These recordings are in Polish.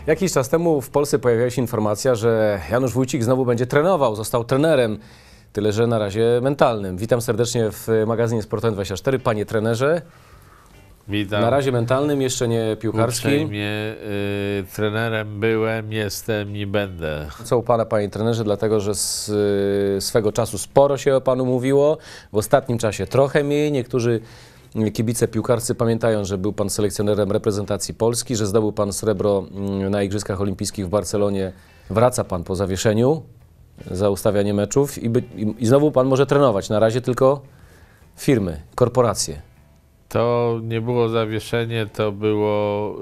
Jakiś czas temu w Polsce pojawiła się informacja, że Janusz Wójcik znowu będzie trenował, został trenerem, tyle że na razie mentalnym. Witam serdecznie w magazynie Sport24. Panie trenerze, witam. Na razie mentalnym, jeszcze nie piłkarskim. Uprzejmie, trenerem byłem, jestem i będę. Co u Pana, Panie trenerze, dlatego że z swego czasu sporo się o Panu mówiło, w ostatnim czasie trochę mniej. Niektórzy kibice piłkarscy pamiętają, że był Pan selekcjonerem reprezentacji Polski, że zdobył Pan srebro na Igrzyskach Olimpijskich w Barcelonie. Wraca Pan po zawieszeniu za ustawianie meczów i znowu Pan może trenować. Na razie tylko firmy, korporacje. To nie było zawieszenie, to było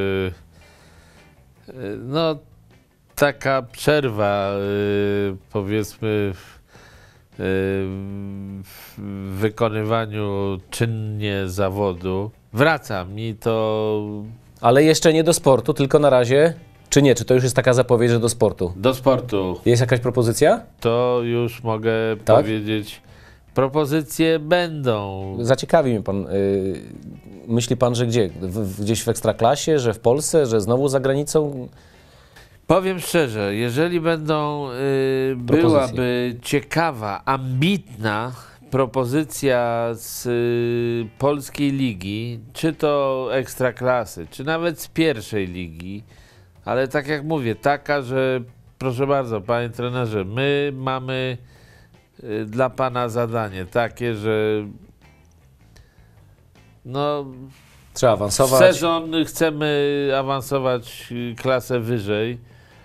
no, taka przerwa, powiedzmy, w wykonywaniu czynnie zawodu. Wracam i to... Ale jeszcze nie do sportu, tylko na razie, czy nie? Czy to już jest taka zapowiedź, że do sportu? Do sportu. Jest jakaś propozycja? To już mogę powiedzieć. Propozycje będą. Zaciekawi mnie Pan. Myśli Pan, że gdzie? Gdzieś w Ekstraklasie, że w Polsce, że znowu za granicą? Powiem szczerze, jeżeli byłaby ciekawa, ambitna propozycja z polskiej ligi, czy to Ekstraklasy, czy nawet z pierwszej ligi, ale tak jak mówię, taka, że proszę bardzo, panie trenerze, my mamy dla pana zadanie takie, że no, trzeba awansować. W sezon chcemy awansować klasę wyżej.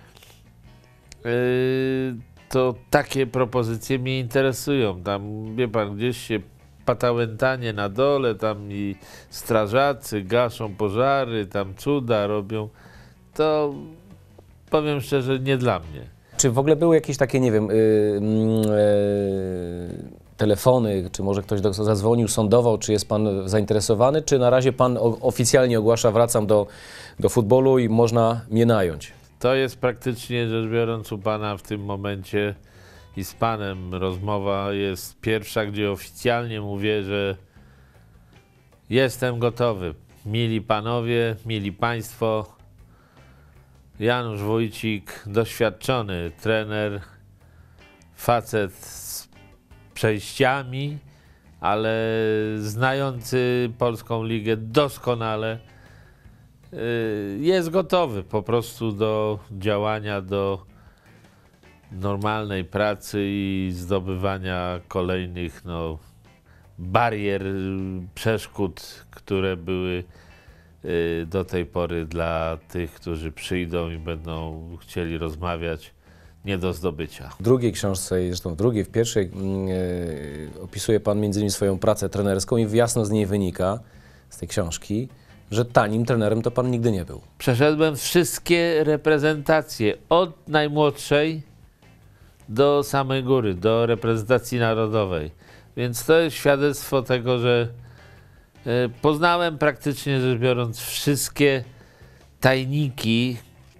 To takie propozycje mnie interesują. Tam, wie pan, gdzieś się patałętanie na dole, tam i strażacy gaszą pożary, tam cuda robią. To powiem szczerze, nie dla mnie. Czy w ogóle były jakieś takie, nie wiem, telefony, czy może ktoś zadzwonił, sądował, czy jest Pan zainteresowany, czy na razie Pan oficjalnie ogłasza, wracam do futbolu i można mnie nająć? To jest praktycznie rzecz biorąc u Pana w tym momencie i z Panem rozmowa jest pierwsza, gdzie oficjalnie mówię, że jestem gotowy. Mili Panowie, mili Państwo, Janusz Wójcik, doświadczony trener, facet z przejściami, ale znający polską ligę doskonale, jest gotowy po prostu do działania, do normalnej pracy i zdobywania kolejnych barier, przeszkód, które były do tej pory dla tych, którzy przyjdą i będą chcieli rozmawiać, nie do zdobycia. W drugiej książce, zresztą w drugiej, w pierwszej opisuje Pan między innymi swoją pracę trenerską i jasno z niej wynika, z tej książki, że tanim trenerem to Pan nigdy nie był. Przeszedłem wszystkie reprezentacje, od najmłodszej do samej góry, do reprezentacji narodowej. Więc to jest świadectwo tego, że poznałem praktycznie rzecz biorąc wszystkie tajniki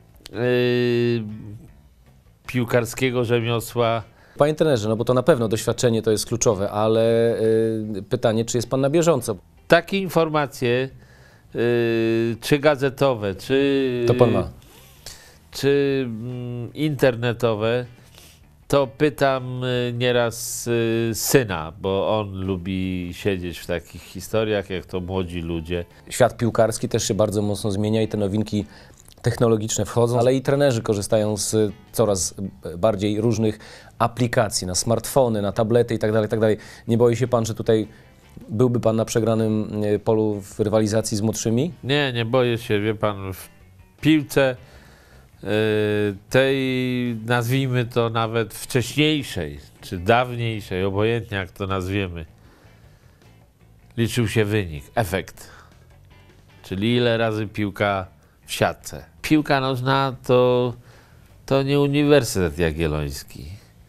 piłkarskiego rzemiosła. Panie trenerze, no bo to na pewno doświadczenie to jest kluczowe, ale pytanie, czy jest Pan na bieżąco? Takie informacje, czy gazetowe, czy, to Pan ma. Czy internetowe, to pytam nieraz syna, bo on lubi siedzieć w takich historiach, jak to młodzi ludzie. Świat piłkarski też się bardzo mocno zmienia i te nowinki technologiczne wchodzą, ale i trenerzy korzystają z coraz bardziej różnych aplikacji na smartfony, na tablety itd., itd. Nie boi się Pan, że tutaj byłby Pan na przegranym polu w rywalizacji z młodszymi? Nie, nie boję się, wie Pan, w piłce tej, nazwijmy to nawet wcześniejszej, czy dawniejszej, obojętnie jak to nazwiemy, liczył się wynik, efekt. Czyli ile razy piłka w siatce. Piłka nożna to nie Uniwersytet Jagielloński.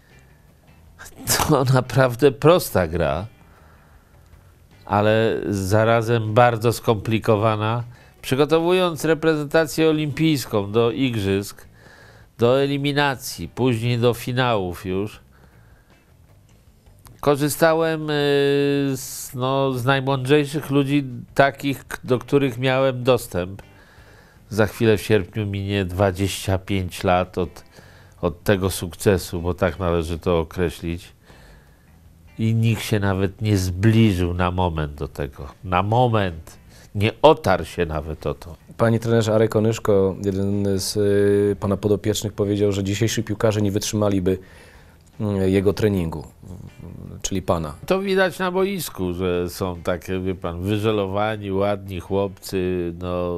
To naprawdę prosta gra, ale zarazem bardzo skomplikowana. Przygotowując reprezentację olimpijską do igrzysk, do eliminacji, później do finałów już, korzystałem z najmądrzejszych ludzi, takich, do których miałem dostęp. za chwilę w sierpniu minie 25 lat od tego sukcesu, bo tak należy to określić. I nikt się nawet nie zbliżył na moment do tego. Na moment. Nie otarł się nawet o to. Panie trenerze, Arek Onyszko, jeden z pana podopiecznych, powiedział, że dzisiejsi piłkarze nie wytrzymaliby jego treningu, czyli pana. To widać na boisku, że są takie, wie pan, wyżelowani, ładni chłopcy, no,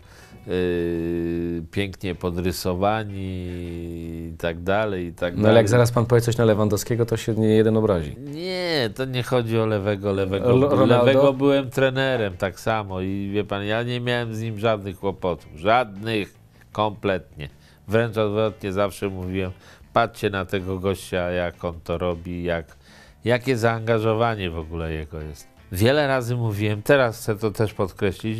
pięknie podrysowani i tak dalej, i tak dalej. No ale jak zaraz pan powie coś na Lewandowskiego, to się nie jeden obrazi. Nie, to nie chodzi o Lewego. Ronaldo? Lewego byłem trenerem tak samo i wie pan, ja nie miałem z nim żadnych kłopotów. Żadnych, kompletnie. Wręcz odwrotnie, zawsze mówiłem, patrzcie na tego gościa, jak on to robi, jakie zaangażowanie w ogóle jego jest. Wiele razy mówiłem, teraz chcę to też podkreślić,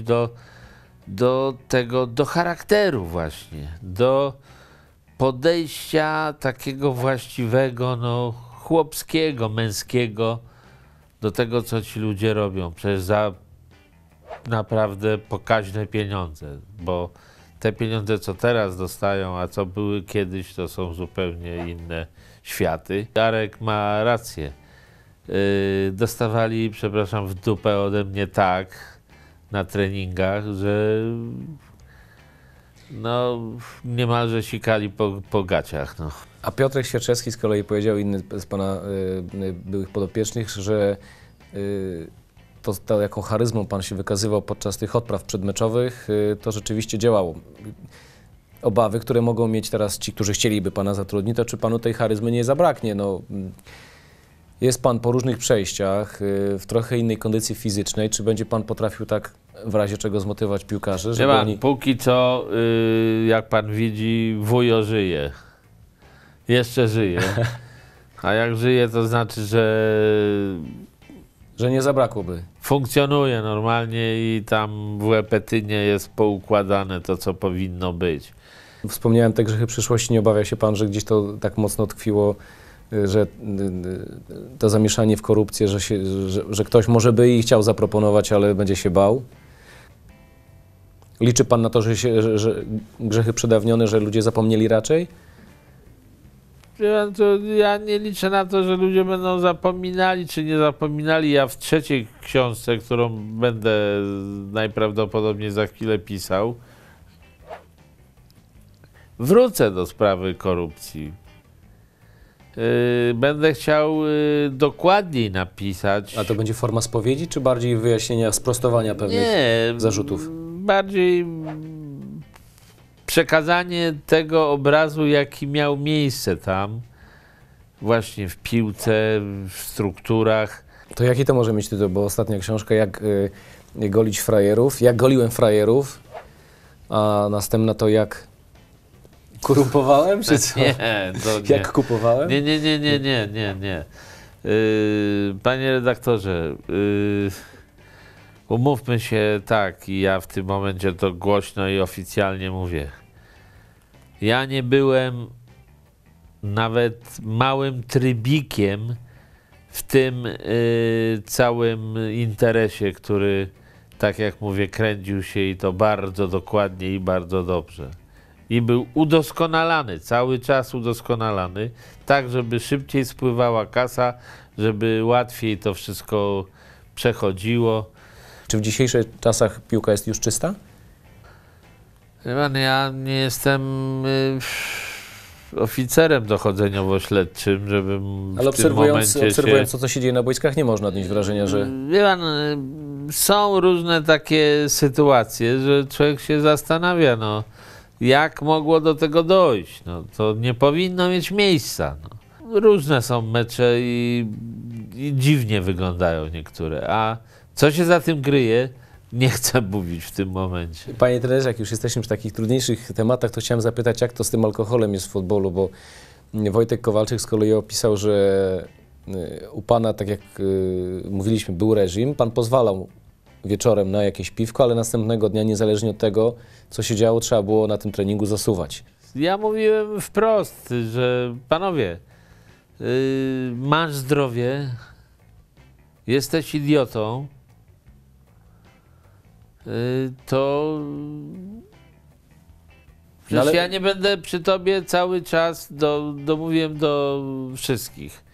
do charakteru właśnie, do podejścia takiego właściwego, no, chłopskiego, męskiego do tego, co ci ludzie robią. Przecież za naprawdę pokaźne pieniądze, bo te pieniądze, co teraz dostają, a co były kiedyś, to są zupełnie inne światy. Jarek ma rację. Dostawali, przepraszam, w dupę ode mnie tak na treningach, że no, niemalże sikali po gaciach. No. A Piotrek Świerczewski z kolei powiedział, inny z pana byłych podopiecznych, że to jaką charyzmą pan się wykazywał podczas tych odpraw przedmeczowych, to rzeczywiście działało. Obawy, które mogą mieć teraz ci, którzy chcieliby pana zatrudnić, to czy panu tej charyzmy nie zabraknie? No, jest pan po różnych przejściach, w trochę innej kondycji fizycznej. Czy będzie pan potrafił tak w razie czego zmotywować piłkarzy? Żeby oni... Póki co, jak pan widzi, wujo żyje. Jeszcze żyje. A jak żyje, to znaczy, że nie zabrakłoby. Funkcjonuje normalnie i tam w Łepetynie jest poukładane to, co powinno być. Wspomniałem te grzechy przyszłości. Nie obawia się pan, że gdzieś to tak mocno tkwiło, że to zamieszanie w korupcję, że ktoś może by i chciał zaproponować, ale będzie się bał? Liczy pan na to, że grzechy przedawnione, że ludzie zapomnieli raczej? Ja nie liczę na to, że ludzie będą zapominali, czy nie zapominali. Ja w trzeciej książce, którą będę najprawdopodobniej za chwilę pisał, wrócę do sprawy korupcji. Będę chciał dokładniej napisać. A to będzie forma spowiedzi, czy bardziej wyjaśnienia, sprostowania pewnych zarzutów? Bardziej przekazanie tego obrazu, jaki miał miejsce tam, właśnie w piłce, w strukturach. To jaki to może mieć tytuł? Bo ostatnia książka, jak golić frajerów, jak goliłem frajerów, a następna to jak korumpowałem, czy co? Nie, to nie. Jak kupowałem? Nie. Panie redaktorze, umówmy się tak, i ja w tym momencie to głośno i oficjalnie mówię. Ja nie byłem nawet małym trybikiem w tym całym interesie, który, tak jak mówię, kręcił się i to bardzo dokładnie i bardzo dobrze. I był udoskonalany, cały czas udoskonalany, tak żeby szybciej spływała kasa, żeby łatwiej to wszystko przechodziło. Czy w dzisiejszych czasach piłka jest już czysta? Ja nie jestem oficerem dochodzeniowo-śledczym, żebym ale w tym momencie obserwując to, co się dzieje na boiskach, nie można odnieść wrażenia, że... Wie pan, są różne takie sytuacje, że człowiek się zastanawia, no, jak mogło do tego dojść. No, to nie powinno mieć miejsca. No. Różne są mecze i dziwnie wyglądają niektóre, a co się za tym kryje, nie chcę mówić w tym momencie. Panie trenerze, jak już jesteśmy przy takich trudniejszych tematach, to chciałem zapytać, jak to z tym alkoholem jest w futbolu, bo Wojtek Kowalczyk z kolei opisał, że u pana, tak jak mówiliśmy, był reżim, pan pozwalał wieczorem na jakieś piwko, ale następnego dnia, niezależnie od tego, co się działo, trzeba było na tym treningu zasuwać. Ja mówiłem wprost, że panowie, masz zdrowie, jesteś idiotą, to Przecież ja nie będę przy tobie cały czas, mówiłem do wszystkich.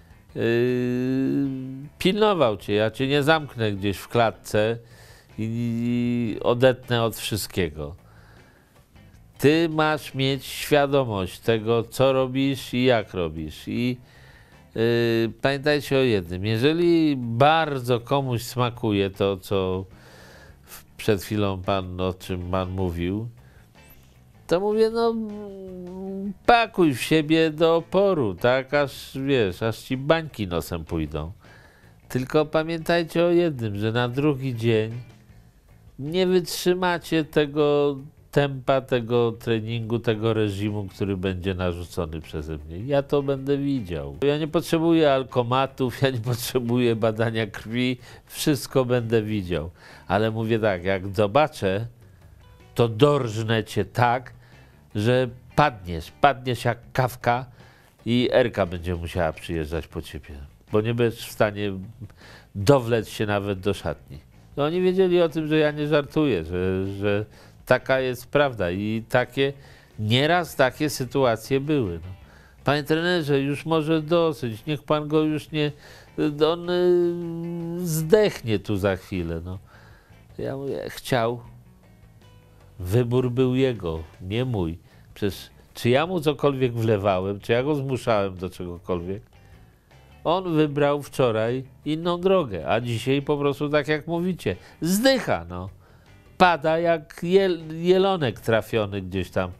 Pilnował cię, ja cię nie zamknę gdzieś w klatce i odetnę od wszystkiego. Ty masz mieć świadomość tego, co robisz i jak robisz. I pamiętajcie o jednym, jeżeli bardzo komuś smakuje to, co przed chwilą o czym pan mówił, to mówię, no pakuj w siebie do oporu, tak, aż wiesz, aż ci bańki nosem pójdą. Tylko pamiętajcie o jednym, że na drugi dzień nie wytrzymacie tego tempa, tego treningu, tego reżimu, który będzie narzucony przeze mnie. Ja to będę widział. Ja nie potrzebuję alkomatów, ja nie potrzebuję badania krwi, wszystko będę widział. Ale mówię tak, jak zobaczę, to dorżnę cię tak, że padniesz jak kawka i Erka będzie musiała przyjeżdżać po ciebie, bo nie będziesz w stanie dowlec się nawet do szatni. No, oni wiedzieli o tym, że ja nie żartuję, że taka jest prawda i nieraz takie sytuacje były. No. Panie trenerze, już może dosyć, niech pan go już nie, on zdechnie tu za chwilę. No. Ja mówię, chciał. Wybór był jego, nie mój. Przecież czy ja mu cokolwiek wlewałem, czy ja go zmuszałem do czegokolwiek? On wybrał wczoraj inną drogę, a dzisiaj po prostu, tak jak mówicie, zdycha, no. Pada jak jelonek trafiony gdzieś tam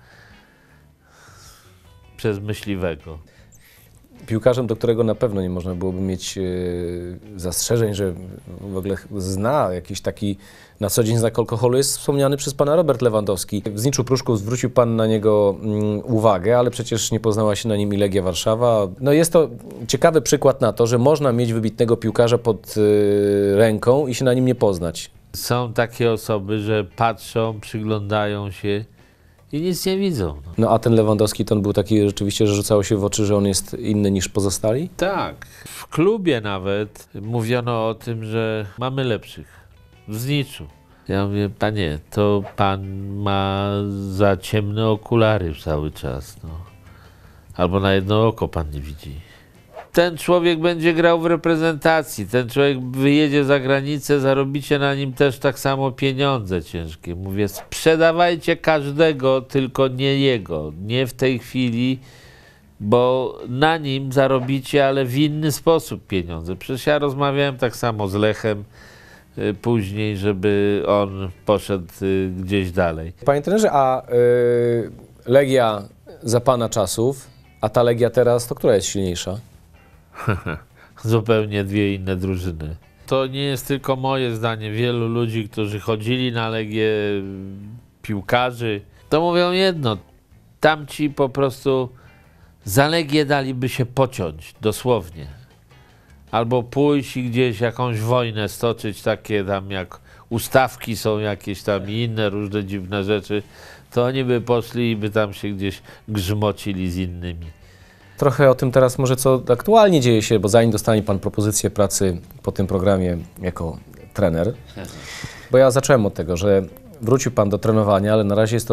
przez myśliwego. Piłkarzem, do którego na pewno nie można byłoby mieć zastrzeżeń, że w ogóle zna jakiś taki na co dzień znak alkoholu, jest wspomniany przez pana Robert Lewandowski. W Zniczu Pruszków zwrócił pan na niego uwagę, ale przecież nie poznała się na nim i Legia Warszawa. No jest to ciekawy przykład na to, że można mieć wybitnego piłkarza pod ręką i się na nim nie poznać. Są takie osoby, że patrzą, przyglądają się i nic nie widzą. No a ten Lewandowski to on był taki rzeczywiście, że rzucało się w oczy, że on jest inny niż pozostali? Tak. W klubie nawet mówiono o tym, że mamy lepszych. W Zniczu. Ja mówię, panie, to pan ma za ciemne okulary cały czas. No. Albo na jedno oko pan nie widzi. Ten człowiek będzie grał w reprezentacji, ten człowiek wyjedzie za granicę, zarobicie na nim też tak samo pieniądze ciężkie. Mówię, sprzedawajcie każdego, tylko nie jego, nie w tej chwili, bo na nim zarobicie, ale w inny sposób pieniądze. Przecież ja rozmawiałem tak samo z Lechem później, żeby on poszedł gdzieś dalej. Panie trenerze, a Legia za pana czasów, a ta Legia teraz, to która jest silniejsza? Zupełnie dwie inne drużyny. To nie jest tylko moje zdanie. Wielu ludzi, którzy chodzili na Legię, piłkarzy, to mówią jedno. Tamci po prostu za Legię daliby się pociąć, dosłownie. Albo pójść i gdzieś jakąś wojnę stoczyć, takie tam jak ustawki są jakieś tam i inne różne dziwne rzeczy, to oni by poszli i by tam się gdzieś grzmocili z innymi. Trochę o tym teraz może, co aktualnie dzieje się, bo zanim dostanie pan propozycję pracy po tym programie jako trener, bo ja zacząłem od tego, że wrócił pan do trenowania, ale na razie jest to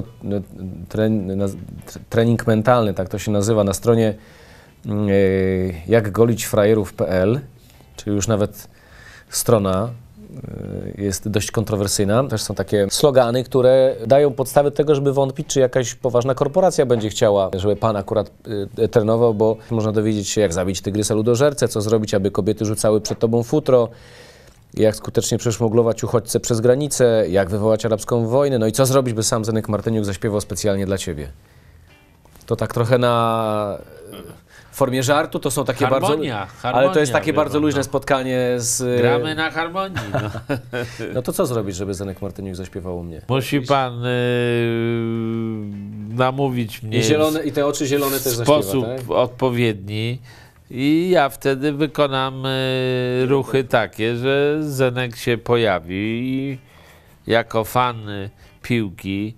trening mentalny, tak to się nazywa, na stronie jakgolićfrajerów.pl, czyli już nawet strona jest dość kontrowersyjna. Też są takie slogany, które dają podstawy tego, żeby wątpić, czy jakaś poważna korporacja będzie chciała, żeby pan akurat trenował, bo można dowiedzieć się, jak zabić tygrysa ludożercę, co zrobić, aby kobiety rzucały przed tobą futro, jak skutecznie przeszmuglować uchodźcę przez granicę, jak wywołać arabską wojnę, no i co zrobić, by sam Zenek Martyniuk zaśpiewał specjalnie dla ciebie. To tak trochę na formie żartu, to są takie harmonia, ale to jest takie wiadomo, bardzo luźne spotkanie z... Gramy na harmonii. No. No to co zrobić, żeby Zenek Martyniuk zaśpiewał u mnie? Musi pan namówić mnie I te oczy zielone też w sposób zaśpiewa, tak? odpowiedni i ja wtedy wykonam ruchy takie, że Zenek się pojawi i jako fan piłki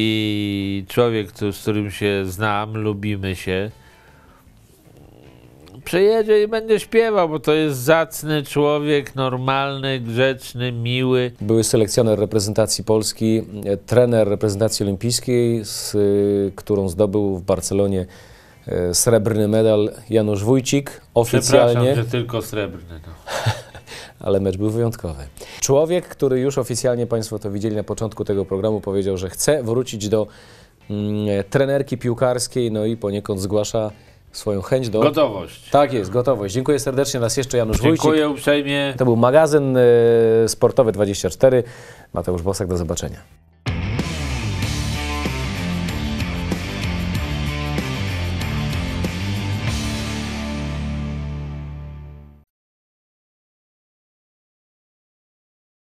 i człowiek, z którym się znam, lubimy się, Przyjedzie i będzie śpiewał, bo to jest zacny człowiek, normalny, grzeczny, miły. Były selekcjoner reprezentacji Polski, trener reprezentacji olimpijskiej, którą zdobył w Barcelonie srebrny medal Janusz Wójcik. Oficjalnie. Przepraszam, że tylko srebrny. No. Ale mecz był wyjątkowy. Człowiek, który już oficjalnie, Państwo to widzieli na początku tego programu, powiedział, że chce wrócić do trenerki piłkarskiej, no i poniekąd zgłasza swoją chęć do... Gotowość. Tak jest, gotowość. Dziękuję serdecznie. Raz jeszcze Janusz Wójcik. Dziękuję uprzejmie. To był magazyn Sportowy 24. Mateusz Bosak, do zobaczenia.